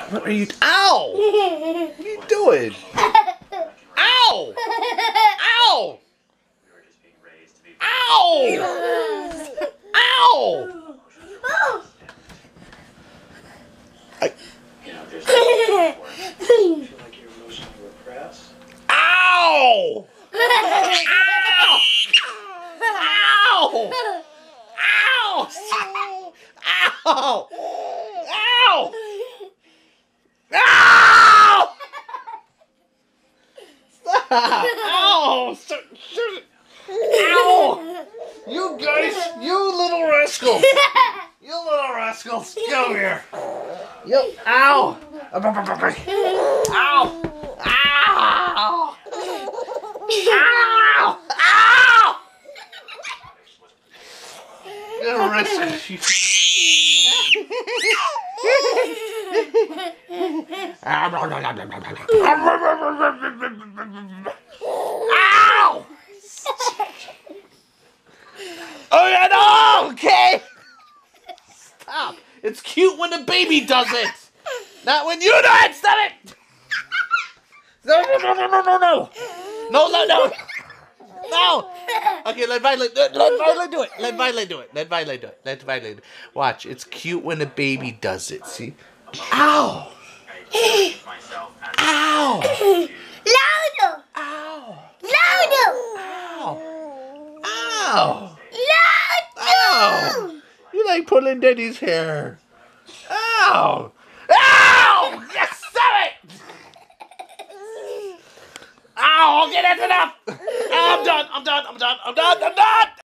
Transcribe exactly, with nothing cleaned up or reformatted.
What are you? Ow! What are you doing? Ow! Ow! Ow! Ow! I... Ow! Ow! Ow! Ow! Ow! Ow! Ow! Stop! Ow! Stop. Ow! You guys, you little rascals! You little rascals, get over here! You, ow! Ow! Ow! Ow! Ow! You're a rascal. Ow! Oh yeah, no! Okay! Stop! It's cute when a baby does it! Not when you do it! Stop it! No, no, no, no, no, no, no! No, no, no! No! Okay, let Violet, let, let Violet do it. Let Violet do it. Let Violet do it. Let Violet do it. Watch, it's cute when a baby does it. See? Ow! Ow! Louder! Ow! Louder! Ow! Ow! Louder! Ow! You like pulling Daddy's hair. Ow! Ow! Yes, stop it! Ow! Okay, that's enough! I'm done, I'm done, I'm done, I'm done, I'm done!